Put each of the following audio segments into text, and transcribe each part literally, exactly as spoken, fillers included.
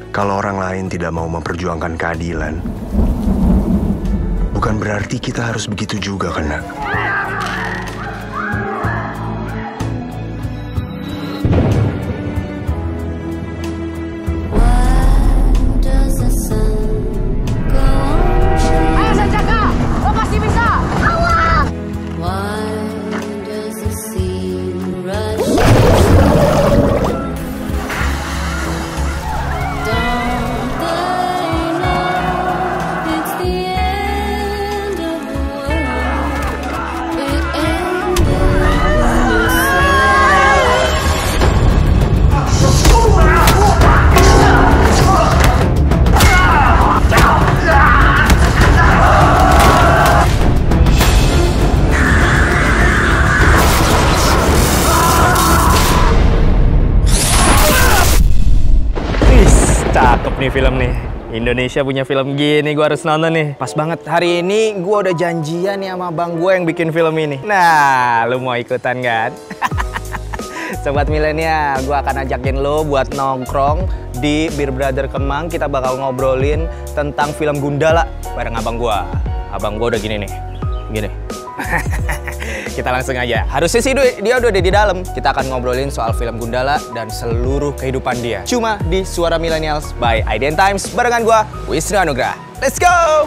Kalau orang lain tidak mau memperjuangkan keadilan, bukan berarti kita harus begitu juga, kan, Nak? Cakep nih film nih. Indonesia punya film gini, gue harus nonton nih. Pas banget hari ini gue udah janjian nih sama bang gue yang bikin film ini. Nah, lu mau ikutan kan? Sobat milenial, gue akan ajakin lo buat nongkrong di Beer Brother Kemang. Kita bakal ngobrolin tentang film Gundala bareng abang gue. Abang gue udah gini nih, gini. Kita langsung aja. Harusnya sih dia udah di dalam. Kita akan ngobrolin soal film Gundala dan seluruh kehidupan dia. Cuma di Suara Millennials by I D N Times barengan gua, Wisnu Anugrah. Let's go!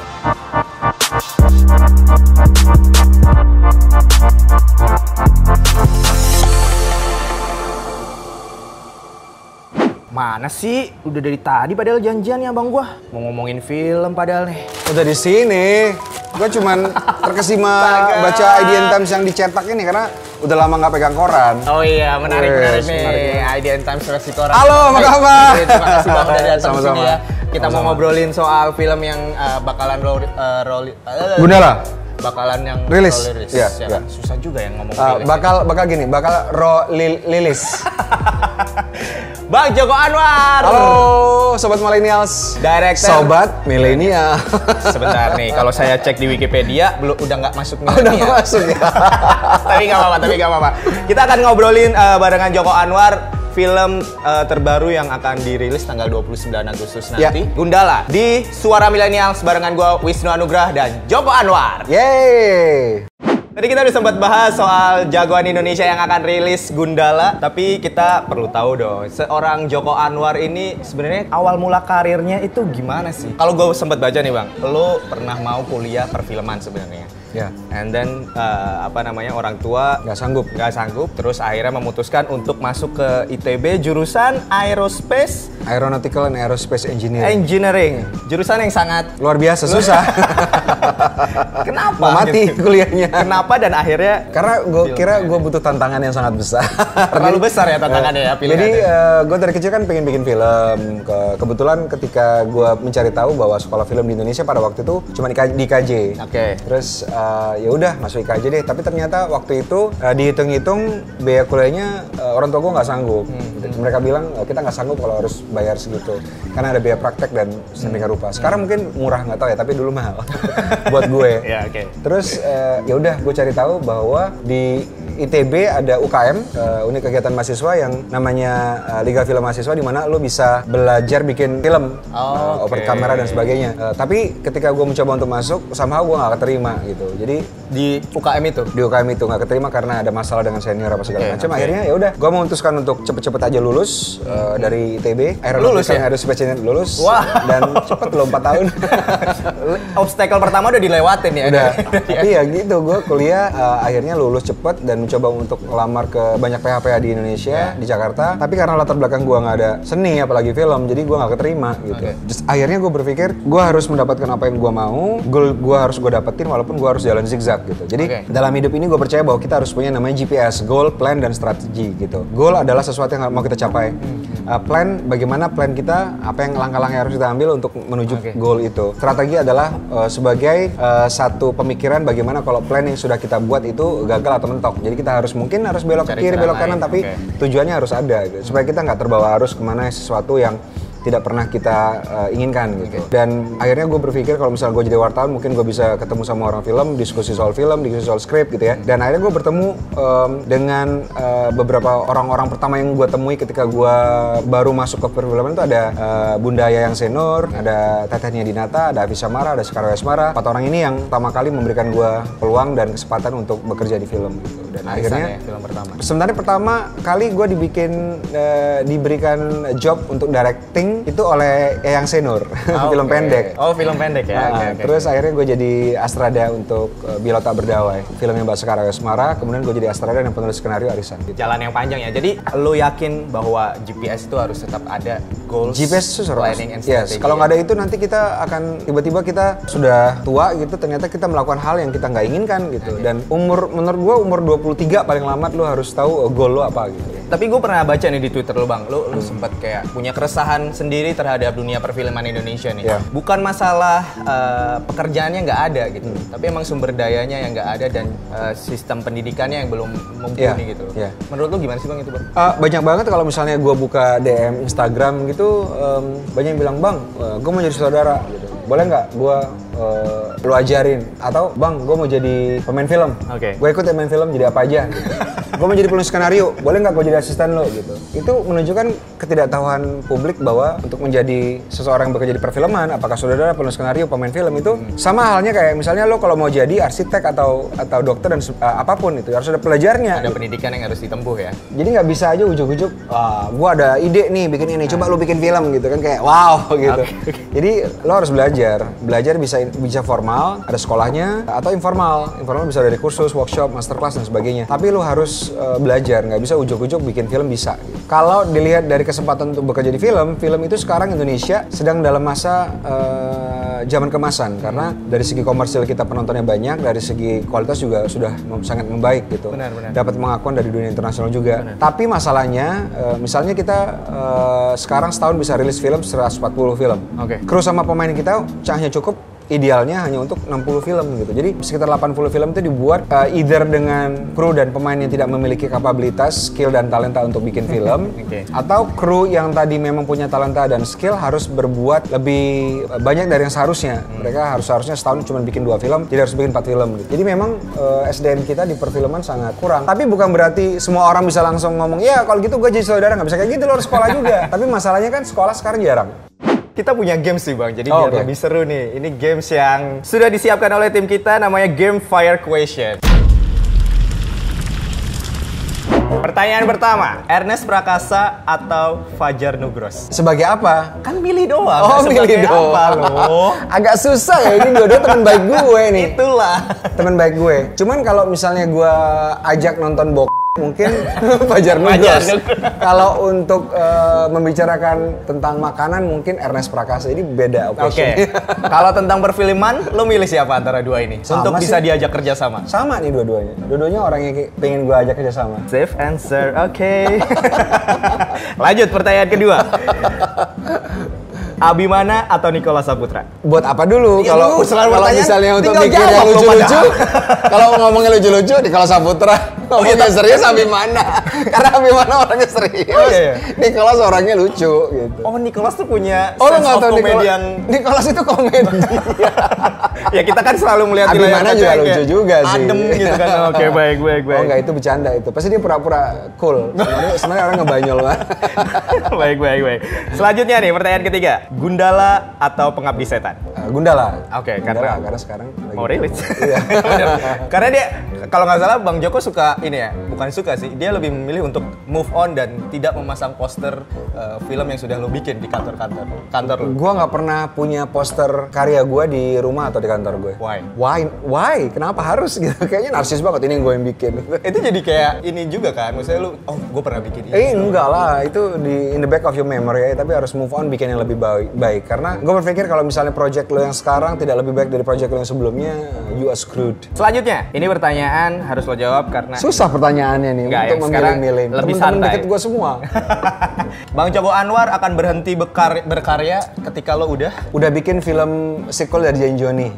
Mana sih? Udah dari tadi padahal janjian ya bang gua. Mau ngomongin film padahal nih. Udah di sini. Gue cuman terkesima baca I D N Times yang dicetak ini karena udah lama nggak pegang koran. Oh iya, menarik, Wih, menarik nih. menarik. I D N Times versi koran. Halo, apa kabar? Terima kasih bang udah datang Sama-sama. sini ya. Kita Sama-sama. mau ngobrolin soal film yang uh, bakalan roll, uh, roll, uh, Gundala. bakalan yang Rilis. roll rilis. Iya, Ya, iya. kan? Susah juga yang ngomong Uh, rilis. bakal bakal gini, bakal ro li, lilis. Bang Joko Anwar. Halo, sobat millennials. Director. Sobat milenial. Sebentar nih, kalau saya cek di Wikipedia belum udah nggak masuk Oh, udah milenial. masuk ya. Tapi nggak apa-apa, tapi nggak apa-apa. Kita akan ngobrolin uh, barengan Joko Anwar film uh, terbaru yang akan dirilis tanggal dua puluh sembilan Agustus nanti. Ya. Gundala di Suara Millennials barengan gua Wisnu Anugrah dan Joko Anwar. Yeay. Tadi kita udah sempat bahas soal jagoan Indonesia yang akan rilis Gundala, tapi kita perlu tahu dong, seorang Joko Anwar ini sebenarnya awal mula karirnya itu gimana sih? Kalau gue sempat baca nih bang, lo pernah mau kuliah perfilman sebenarnya. Ya. And then uh, apa namanya orang tua Nggak sanggup. nggak sanggup, terus akhirnya memutuskan untuk masuk ke I T B jurusan Aerospace Aeronautical and Aerospace Engineering. Engineering, jurusan yang sangat Luar biasa susah. kenapa? Mau mati gitu? kuliahnya. Kenapa dan akhirnya Karena gue kira gue butuh tantangan yang sangat besar. terlalu besar ya tantangannya ya pilihannya. Jadi gue dari kecil kan pengen bikin film. Ke- kebetulan ketika gue mencari tahu bahwa sekolah film di Indonesia pada waktu itu cuma di, K- di I K J. Oke. Terus uh, ya udah masuk I K J deh. Tapi ternyata waktu itu uh, dihitung-hitung biaya kuliahnya uh, orang tua gue nggak sanggup. Hmm. Mereka bilang uh, kita nggak sanggup kalau harus bayar segitu. Karena ada biaya praktek dan sedemikian Hmm. rupa. Sekarang mungkin murah nggak tahu ya. Tapi dulu mahal buat gue. Ya, oke. Terus uh, ya udah gue cari tahu bahwa di I T B ada U K M, uh, unit kegiatan mahasiswa yang namanya uh, Liga Film Mahasiswa, di mana lo bisa belajar bikin film, Oh, uh, operate oke. kamera dan sebagainya. Uh, tapi ketika gue mencoba untuk masuk, somehow gue nggak keterima gitu. Jadi Di U K M itu? di U K M itu nggak keterima karena ada masalah dengan senior apa segala Oke, macam. oke. Akhirnya ya udah, gue memutuskan untuk cepet-cepet aja lulus uh, dari I T B. Lulus ya? Aerospace Engineering lulus. Wah. Dan cepet loh empat tahun. Obstacle pertama udah dilewatin ya? Udah. Tapi ya gitu, gue kuliah uh, akhirnya lulus cepet dan mencoba untuk ngelamar ke banyak P H P H di Indonesia, di Jakarta. Tapi karena latar belakang gue nggak ada seni apalagi film, jadi gue nggak keterima gitu. Oke. Just, akhirnya gue berpikir gue harus mendapatkan apa yang gue mau, goal gue harus gue dapetin walaupun gue harus jalan zigzag gitu. Jadi Oke. dalam hidup ini gue percaya bahwa kita harus punya namanya G P S, goal, plan, dan strategi gitu. Goal adalah sesuatu yang mau kita capai. Uh, plan, bagaimana plan kita, apa yang langkah-langkah yang harus kita ambil untuk menuju Oke. goal itu. Strategi adalah uh, sebagai uh, satu pemikiran bagaimana kalau plan yang sudah kita buat itu gagal atau mentok. Jadi kita harus mungkin harus belok ke Cari kiri, jalan belok kanan, lain, tapi oke. tujuannya harus ada gitu. Supaya kita nggak terbawa arus kemana sesuatu yang tidak pernah kita uh, inginkan gitu. Dan akhirnya gue berpikir kalau misalnya gue jadi wartawan mungkin gue bisa ketemu sama orang film, diskusi soal film, diskusi soal skrip gitu ya. Dan akhirnya gue bertemu um, dengan uh, beberapa orang-orang pertama yang gue temui ketika gue baru masuk ke perfilman itu ada uh, Bunda Yayang Senur, ada Teteh Nia Dinata, ada Afi Samara, ada Sekar Wesmara. Empat orang ini yang pertama kali memberikan gue peluang dan kesempatan untuk bekerja di film gitu. Dan Nah, akhirnya ya, film pertama. Sebenarnya pertama kali gue dibikin uh, diberikan job untuk directing itu oleh Yayang Senur, Oh, film okay. pendek. Oh, film pendek ya. Nah, okay, okay. Terus akhirnya gue jadi Astrada untuk uh, Bila Tak Berdawai, filmnya Mbak Sekar Wesmara. Kemudian gue jadi Astrada dan penulis skenario Arisan. Gitu. Jalan yang panjang ya. Jadi lo yakin bahwa G P S itu harus tetap ada goals, G P S itu harus. planning and Yes. strategy. Kalau ya? nggak ada itu nanti kita akan tiba-tiba kita sudah tua gitu. Ternyata kita melakukan hal yang kita nggak inginkan gitu. Dan umur menurut gue umur dua puluh tiga paling lambat lo harus tahu uh, goal lo apa gitu. Tapi gue pernah baca nih di Twitter lo bang, lo, lo sempat kayak punya keresahan sendiri terhadap dunia perfilman Indonesia nih. Yeah. Bukan masalah uh, pekerjaannya nggak ada gitu, tapi emang sumber dayanya yang nggak ada dan uh, sistem pendidikannya yang belum mumpuni Yeah. gitu. Yeah. Menurut lo gimana sih bang itu bang? Uh, banyak banget kalau misalnya gue buka D M Instagram gitu, um, banyak yang bilang bang, uh, gue mau jadi saudara gitu. Boleh nggak gue uh, lu ajarin? Atau bang, gue mau jadi pemain film. Oke. Gue ikut ya main film jadi apa aja. Gitu. Gue mau jadi penulis skenario. Boleh nggak gue jadi asisten lo gitu. Itu menunjukkan ketidaktahuan publik bahwa untuk menjadi seseorang yang bekerja di perfilman, apakah saudara penulis skenario, pemain film itu hmm. sama halnya kayak misalnya lo kalau mau jadi arsitek atau atau dokter dan uh, apapun itu harus ada pelajarnya. Ada gitu. pendidikan yang harus ditempuh ya. Jadi nggak bisa aja ujuk-ujuk, wah, gue ada ide nih bikin ini, coba lu bikin film gitu kan kayak wow gitu. Okay. Jadi lo harus belajar, belajar bisa bisa formal, ada sekolahnya atau informal. Informal bisa dari kursus, workshop, masterclass dan sebagainya. Tapi lo harus uh, belajar, nggak bisa ujuk-ujuk bikin film bisa. Gitu. Kalau dilihat dari kesempatan untuk bekerja di film, film itu sekarang Indonesia sedang dalam masa uh, zaman kemasan karena dari segi komersil kita penontonnya banyak, dari segi kualitas juga sudah mem- sangat membaik gitu. Benar, benar. Dapat pengakuan dari dunia internasional juga. Benar. Tapi masalahnya, uh, misalnya kita uh, sekarang setahun bisa rilis film seratus empat puluh film. Oke. Kru sama pemain kita cahnya cukup idealnya hanya untuk enam puluh film gitu. Jadi sekitar delapan puluh film itu dibuat uh, either dengan kru dan pemain yang tidak memiliki kapabilitas, skill dan talenta untuk bikin film, Okay. atau kru yang tadi memang punya talenta dan skill harus berbuat lebih banyak dari yang seharusnya. Hmm. Mereka harus seharusnya setahun cuma bikin dua film, tidak harus bikin empat film gitu. Jadi memang uh, S D M kita di perfilman sangat kurang. Tapi bukan berarti semua orang bisa langsung ngomong, ya kalau gitu gue jadi saudara, nggak bisa kayak gitu, lo harus sekolah juga. Tapi masalahnya kan sekolah sekarang jarang. Kita punya games sih bang, jadi Oh, biar okay. lebih seru nih. Ini games yang sudah disiapkan oleh tim kita, namanya Game Fire Question. Pertanyaan pertama, Ernest Prakasa atau Fajar Nugros? Sebagai apa? Kan milih doang. Oh, nggak milih sebagai doang. apa loh? Agak susah ya, ini dua-dua teman baik gue nih. Itulah. Teman baik gue. Cuman kalau misalnya gue ajak nonton bok mungkin Fajar Fajar Nugros. Nugros. Kalau untuk uh, membicarakan tentang makanan mungkin Ernest Prakasa, ini beda Oke. occasion. Kalau tentang perfilman, lo milih siapa antara dua ini? Sama Untuk sih. bisa diajak kerjasama. Sama nih dua-duanya. Dua-duanya orang yang kayak pengen gue ajak kerja sama. Safe answer, oke. Lanjut pertanyaan kedua. Abimana atau Nicholas Saputra? Buat apa dulu? Ya, Kalau lu selalu kalau pertanyaan, misalnya untuk tinggal mikir yang jawab lo lucu-lucu, padahal. kalau ngomongnya lucu-lucu di kalau Saputra, ngomongnya serius Abimana. Karena Abimana orangnya serius. Oh, iya, iya. Nicholas orangnya lucu gitu. Oh, Nicholas tuh punya Oh, lo sense nggak of tahu comedy Nicholas? yang... Nicholas itu komedi. Ya kita kan selalu melihat di layar Abimana kaca juga yang lucu kayak juga sih. adem gitu kan. Oke, baik, baik, baik. Oh enggak, itu bercanda itu. Pasti dia pura-pura cool. Sebenarnya sebenarnya orang ngebanyol banget. Baik, baik, baik. Selanjutnya nih, pertanyaan ketiga. Gundala atau Pengabdi Setan? Uh, Gundala. Oke, Gundala, karena- karena sekarang lagi- Oh, rilis. Iya. Karena dia, kalau nggak salah Bang Joko suka ini ya, bukan suka sih, dia lebih memilih untuk move on dan tidak memasang poster uh, film yang sudah lo bikin di kantor-kantor kantor lo. Gua nggak pernah punya poster karya gua di rumah atau di kantor gue. Why? Why? Why? Kenapa harus gitu? Kayaknya narsis banget ini gue yang bikin. Itu jadi kayak ini juga kan, maksudnya lu, oh gue pernah bikin ini. Eh enggak lah, itu di in the back of your memory ya, tapi harus move on bikin yang lebih baik. baik. Karena gue berpikir kalau misalnya project lo yang sekarang tidak lebih baik dari project lo yang sebelumnya, you are screwed. Selanjutnya, ini pertanyaan harus lo jawab karena Susah pertanyaannya nih Enggak, untuk yang sekarang memilih-milih. lebih Temen-temen santai. deket gue semua. Bang Joko Anwar akan berhenti bekar- berkarya ketika lo udah Udah bikin film sequel dari Jane Johnny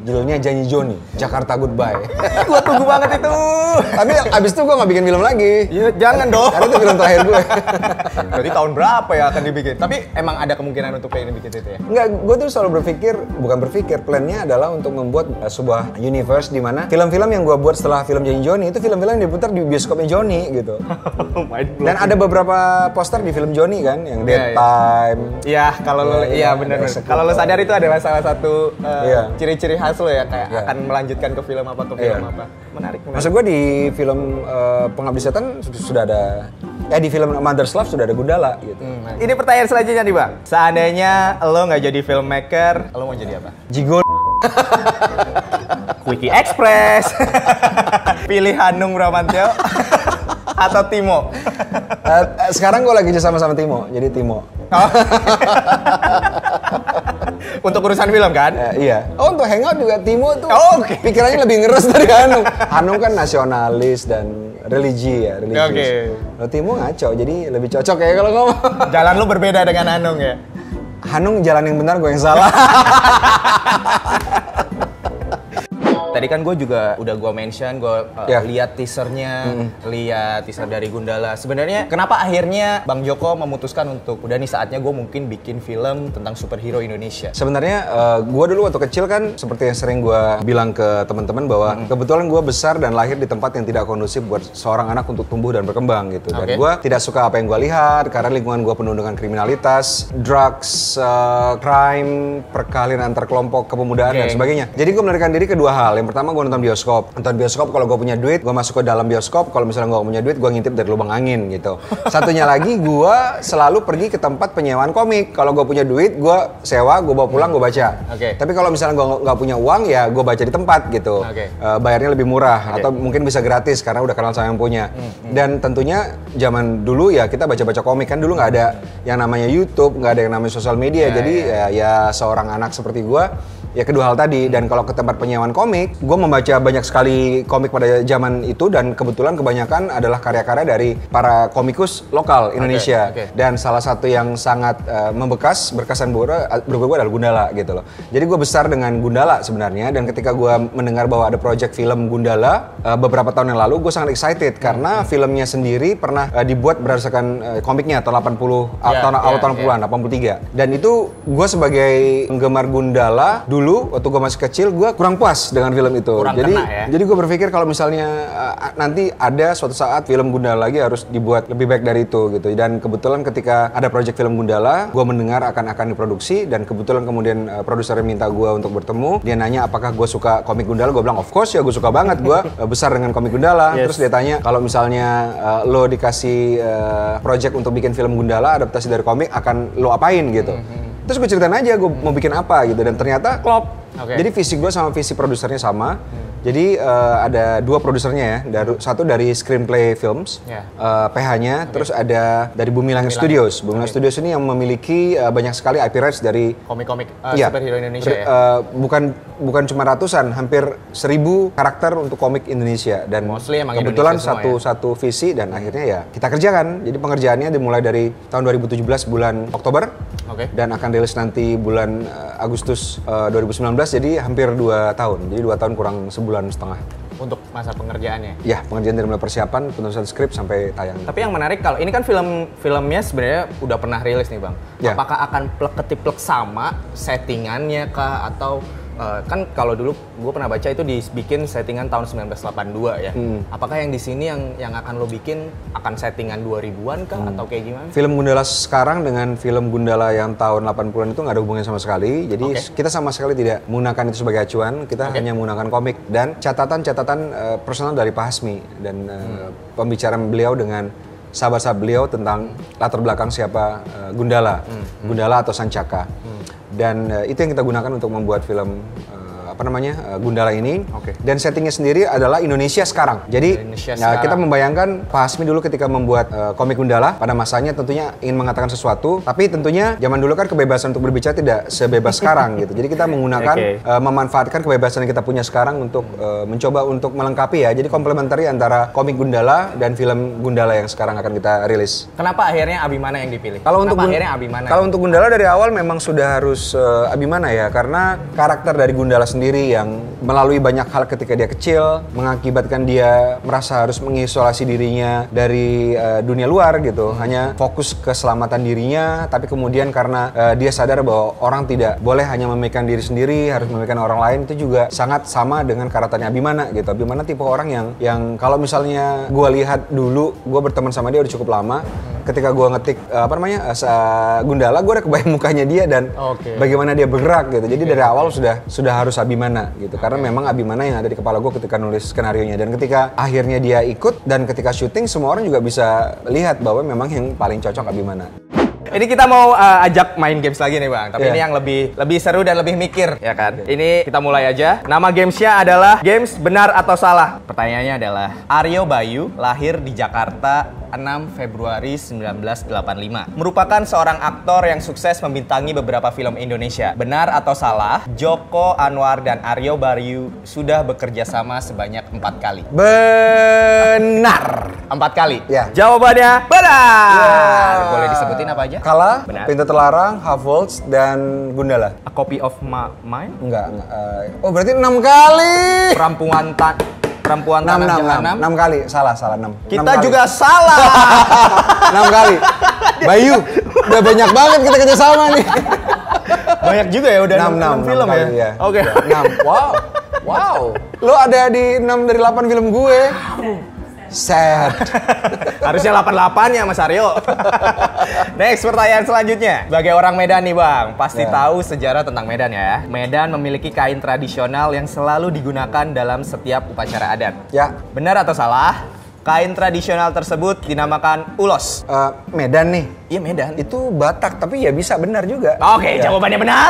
judulnya Janji Joni, Jakarta Goodbye. Gue tunggu banget itu. Tapi abis itu gue nggak bikin film lagi. Iya, jangan dong. Karena itu film terakhir gue. Berarti tahun berapa ya akan dibikin? Tapi emang ada kemungkinan untuk pengen bikin itu ya? Enggak, gue tuh selalu berpikir, bukan berpikir, plannya adalah untuk membuat uh, sebuah universe di mana film-film yang gue buat setelah film Janji Joni itu film-film yang diputar di bioskopnya Joni gitu. Dan ada beberapa poster di film Joni kan, yang Dead Iya, iya. Time. Iya, kalau lo, Iya, iya iya, benar. ada Kalau lo sadar itu adalah salah satu uh, Iya. ciri-ciri khas lo ya, kayak Iya. akan melanjutkan ke film apa ke film Iya. apa. Menarik, menarik. Maksud gue di film uh, Pengabdi Setan sudah ada, eh di film Mother's Love sudah ada Gundala gitu. Hmm, ini pertanyaan selanjutnya nih bang. Seandainya lo nggak jadi filmmaker, lo mau jadi apa? Jigol. Quickie Express. Pilih Hanung Bramantyo atau Timo? Uh, sekarang gue lagi sama sama Timo, jadi Timo. Oh. Untuk urusan film kan? Uh, iya. Oh, untuk hangout juga Timo tuh. Oh, oke. Pikirannya lebih ngeres dari Hanung. Hanung kan nasionalis dan religi ya, religius. Oke. Kalau Timo ngaco, jadi lebih cocok ya kalau ngomong. Jalan lo berbeda dengan Hanung ya? Hanung jalan yang benar, gue yang salah. Tadi kan gue juga udah gue mention, gue uh, Ya. lihat teasernya, lihat teaser dari Gundala. Sebenarnya kenapa akhirnya Bang Joko memutuskan untuk udah nih saatnya gue mungkin bikin film tentang superhero Indonesia? Sebenarnya uh, gue dulu waktu kecil kan seperti yang sering gue bilang ke teman-teman bahwa hmm. kebetulan gue besar dan lahir di tempat yang tidak kondusif buat seorang anak untuk tumbuh dan berkembang gitu. Dan Okay. gue tidak suka apa yang gue lihat karena lingkungan gue penuh dengan kriminalitas, drugs, uh, crime, perkalian antar kelompok kepemudaan dan Okay. sebagainya. Jadi gue melarikan diri ke dua hal. Yang pertama gue nonton bioskop. Nonton bioskop kalau gue punya duit, gue masuk ke dalam bioskop. Kalau misalnya gue punya duit, gue ngintip dari lubang angin gitu. Satunya lagi, gue selalu pergi ke tempat penyewaan komik. Kalau gue punya duit, gue sewa, gue bawa pulang, gue baca. Oke. Tapi kalau misalnya gue nggak punya uang, ya gue baca di tempat gitu. Oke. Uh, bayarnya lebih murah Oke. atau mungkin bisa gratis karena udah kenal sama yang punya. Dan tentunya zaman dulu ya kita baca-baca komik kan dulu nggak ada yang namanya YouTube, nggak ada yang namanya sosial media. Ya, Jadi ya. ya, ya seorang anak seperti gue. Ya kedua hal tadi, dan kalau ke tempat penyewaan komik, gue membaca banyak sekali komik pada zaman itu dan kebetulan kebanyakan adalah karya-karya dari para komikus lokal Indonesia. Oke, oke. Dan salah satu yang sangat uh, membekas, berkesan buat gue adalah Gundala gitu loh. Jadi gue besar dengan Gundala sebenarnya, dan ketika gue mendengar bahwa ada project film Gundala uh, beberapa tahun yang lalu, gue sangat excited karena Hmm. filmnya sendiri pernah uh, dibuat berdasarkan uh, komiknya tahun delapan puluh, Ya, tahun ya, awal tahun ya. puluhan, delapan puluh tiga. Dan itu gue sebagai penggemar Gundala dulu Dulu waktu gue masih kecil gue kurang puas dengan film itu. Kurang jadi kena ya? jadi gue berpikir kalau misalnya uh, nanti ada suatu saat film Gundala lagi harus dibuat lebih baik dari itu gitu. Dan kebetulan ketika ada project film Gundala, gue mendengar akan akan diproduksi dan kebetulan kemudian uh, produsernya minta gue untuk bertemu. Dia nanya apakah gue suka komik Gundala. Gue bilang of course ya, gue suka banget. Gue uh, besar dengan komik Gundala. Yes. Terus dia tanya kalau misalnya uh, lo dikasih uh, project untuk bikin film Gundala adaptasi dari komik, akan lo apain gitu. Mm-hmm. Terus gue ceritain aja gue mau bikin apa gitu, dan ternyata klop. Oke. Jadi visi gue sama visi produsernya sama. Hmm. Jadi uh, ada dua produsernya ya. Dari, satu dari Screenplay Films, Yeah. uh, P H-nya. Okay. Terus ada dari Bumi Langit Studios. Bumi Langit Okay. Studios ini yang memiliki uh, banyak sekali I P rights dari Komik-komik uh, Iya. superhero Indonesia Re- ya? uh, bukan bukan cuma ratusan, hampir seribu karakter untuk komik Indonesia. Dan Mostly emang kebetulan Indonesia semua satu ya? satu visi, dan akhirnya ya kita kerjakan. Jadi pengerjaannya dimulai dari tahun dua ribu tujuh belas bulan Oktober. Oke. Dan akan rilis nanti bulan uh, Agustus uh, dua ribu sembilan belas, jadi hampir dua tahun. Jadi dua tahun kurang sebulan setengah. Untuk masa pengerjaannya. Ya, pengerjaan dari mulai persiapan, penulisan skrip sampai tayang. Tapi yang menarik kalau ini kan film filmnya sebenarnya udah pernah rilis nih bang. Ya. Apakah akan plek-ketiplek sama settingannya kah, atau uh, kan kalau dulu gue pernah baca itu dibikin settingan tahun sembilan belas delapan puluh dua ya. Hmm. Apakah yang di sini yang yang akan lo bikin akan settingan dua ribuan kah Hmm. atau kayak gimana? Film Gundala sekarang dengan film Gundala yang tahun delapan puluhan itu nggak ada hubungannya sama sekali. Jadi Oke. kita sama sekali tidak menggunakan itu sebagai acuan. Kita Oke. hanya menggunakan komik dan catatan-catatan uh, personal dari Pak Hasmi dan uh, Hmm. pembicaraan beliau dengan sahabat-sahabat beliau tentang latar belakang siapa uh, Gundala, Hmm. Gundala atau Sancaka. Dan uh, itu yang kita gunakan untuk membuat film uh, apa namanya uh, Gundala ini. Oke. Dan settingnya sendiri adalah Indonesia sekarang. Jadi Indonesia nah, kita sekarang. membayangkan Pak Hasmi dulu ketika membuat uh, komik Gundala pada masanya tentunya ingin mengatakan sesuatu, tapi tentunya zaman dulu kan kebebasan untuk berbicara tidak sebebas sekarang gitu. Jadi kita menggunakan Oke. uh, memanfaatkan kebebasan yang kita punya sekarang untuk uh, mencoba untuk melengkapi ya. Jadi komplementari antara komik Gundala dan film Gundala yang sekarang akan kita rilis. Kenapa akhirnya Abimana yang dipilih? Kalau untuk Kenapa Gun- akhirnya Abimana? Kalau untuk Gundala dari awal memang sudah harus uh, Abimana ya, karena karakter dari Gundala sendiri sendiri yang melalui banyak hal ketika dia kecil, mengakibatkan dia merasa harus mengisolasi dirinya dari uh, dunia luar gitu, hanya fokus keselamatan dirinya, tapi kemudian karena uh, dia sadar bahwa orang tidak boleh hanya memikirkan diri sendiri, harus memikirkan orang lain, itu juga sangat sama dengan karakternya Abimana gitu. Abimana tipe orang yang yang kalau misalnya gue lihat dulu, gue berteman sama dia udah cukup lama. Ketika gue ngetik uh, apa namanya uh, Gundala, gue udah kebayang mukanya dia dan okay. bagaimana dia bergerak gitu. Jadi okay. dari awal sudah sudah harus Abimana gitu. Karena okay. memang Abimana yang ada di kepala gue ketika nulis skenarionya, dan ketika akhirnya dia ikut dan ketika syuting semua orang juga bisa lihat bahwa memang yang paling cocok Abimana. Ini kita mau uh, ajak main games lagi nih Bang, tapi yeah. ini yang lebih lebih seru dan lebih mikir, ya kan? Okay. Ini kita mulai aja. Nama gamesnya adalah games benar atau salah. Pertanyaannya adalah, Aryo Bayu lahir di Jakarta enam Februari seribu sembilan ratus delapan puluh lima. Merupakan seorang aktor yang sukses membintangi beberapa film Indonesia. Benar atau salah, Joko Anwar dan Aryo Bayu sudah bekerja sama sebanyak empat kali. Benar. Empat kali? Ya. Jawabannya benar. Ya. Boleh disebutin apa aja? Kala, benar. Pintu Terlarang, Half Waltz, dan Gundala. A Copy of Ma Mine? Enggak, enggak. Uh, oh berarti enam kali. Perempuan tan Perempuan enam, Tanah enam, Jahanam? enam, enam kali, salah, salah, enam. Kita juga salah. enam kali. Bayu, udah banyak banget kita kerjasama nih. Banyak juga ya, udah enam film ya? ya. Oke. Okay. enam, wow, wow. Lo ada di enam dari delapan film gue. Sad. Harusnya delapan delapan ya Mas Aryo. Next, pertanyaan selanjutnya. Sebagai orang Medan nih Bang, pasti yeah. tahu sejarah tentang Medan ya. Medan memiliki kain tradisional yang selalu digunakan dalam setiap upacara adat. Ya. Benar atau salah? Kain tradisional tersebut dinamakan ulos. Uh, Medan nih. Iya Medan. Itu Batak, tapi ya bisa benar juga. Oke, okay, ya. Jawabannya benar.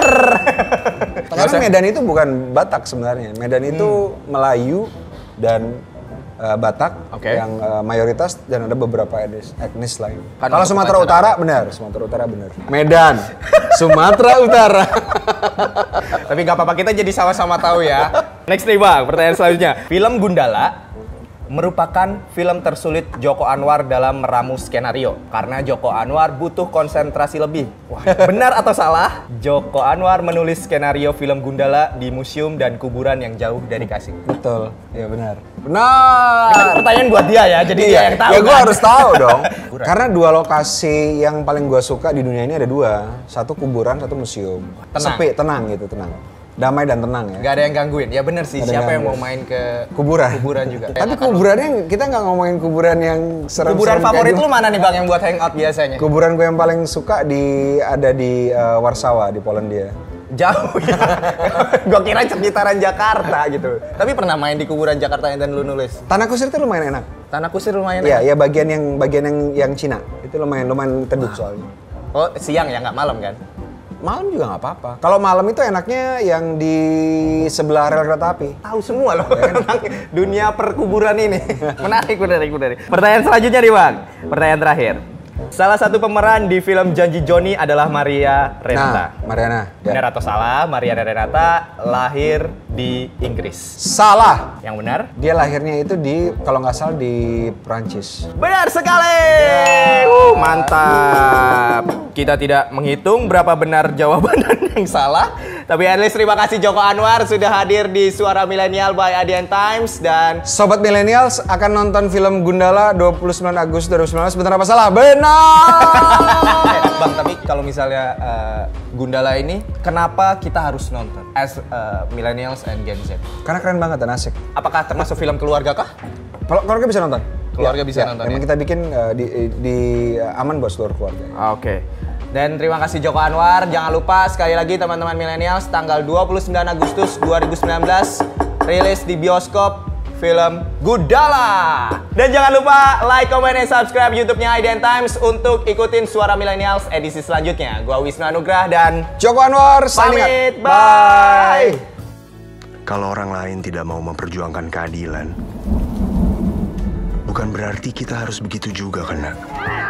Karena Medan itu bukan Batak sebenarnya. Medan itu hmm. Melayu dan Uh, Batak okay. yang uh, mayoritas, dan ada beberapa etnis, etnis lain. Kalau Sumatera Utara ada. Benar, Sumatera Utara benar. Medan, Sumatera Utara. Tapi nggak apa-apa, kita jadi sama-sama tahu ya. Next nih Bang, pertanyaan selanjutnya. Film Gundala merupakan film tersulit Joko Anwar dalam meramu skenario karena Joko Anwar butuh konsentrasi lebih. Wah, benar atau salah? Joko Anwar menulis skenario film Gundala di museum dan kuburan yang jauh dari Kasih. Betul, ya benar. Benar. Ini kan pertanyaan buat dia ya, jadi iya. dia yang tahu. Ya gue kan? harus tahu dong. Karena dua lokasi yang paling gue suka di dunia ini ada dua, satu kuburan, satu museum. Tenang. Sepi, tenang gitu, tenang. Damai dan tenang ya. Gak ada yang gangguin. Ya bener sih, siapa yang mau main ke kuburan? Kuburan juga. Tapi kuburannya kita nggak ngomongin kuburan yang serem-serem. Kuburan favorit lu mana nih Bang yang buat hangout biasanya? Kuburan gue yang paling suka di ada di uh, Warsawa di Polandia. Jauh ya. Gue kira sekitaran Jakarta gitu. Tapi pernah main di kuburan Jakarta dan lu nulis? Tanah Kusir itu lumayan enak. Tanah Kusir lumayan ya, enak? Iya, bagian yang bagian yang yang Cina. Itu lumayan lumayan teduh soalnya. Oh, siang ya, nggak malam kan? Malam juga nggak apa-apa. Kalau malam itu enaknya yang di sebelah rel kereta api. Tahu semua loh ya, tentang dunia perkuburan ini. Menarik, menarik, menarik. Pertanyaan selanjutnya nih Bang. Pertanyaan terakhir. Salah satu pemeran di film Janji Joni adalah Maria Renata. Nah, Mariana. Ya. Benar atau salah? Maria Renata lahir di Inggris. Salah. Yang benar? Dia lahirnya itu di, kalau nggak salah di Prancis. Benar sekali. Yeah. Uh, mantap. Kita tidak menghitung berapa benar jawaban dan yang salah. Tapi at least terima kasih Joko Anwar sudah hadir di Suara Milenial by Adian Times. Dan Sobat Millennials akan nonton film Gundala dua puluh sembilan Agustus dua ribu sembilan belas. Benar apa salah? Benar! Bang, tapi kalau misalnya uh, Gundala ini, kenapa kita harus nonton as uh, Millennials and Gen Z? Karena keren banget dan asik. Apakah termasuk film keluarga kah? Kalau keluarga bisa nonton. Keluarga ya, bisa ya, nonton memang ya? kita bikin uh, di, di uh, aman buat seluruh keluarga. Oke. Okay. Dan terima kasih Joko Anwar. Jangan lupa sekali lagi teman-teman Millennials, tanggal dua puluh sembilan Agustus dua ribu sembilan belas rilis di bioskop film Gundala. Dan jangan lupa like, comment, dan subscribe YouTube-nya Adian Times untuk ikutin Suara Millennials edisi selanjutnya. Gua Wisnu Anugrah dan Joko Anwar pamit. Bye. Kalau orang lain tidak mau memperjuangkan keadilan, bukan berarti kita harus begitu juga, kan, Nak?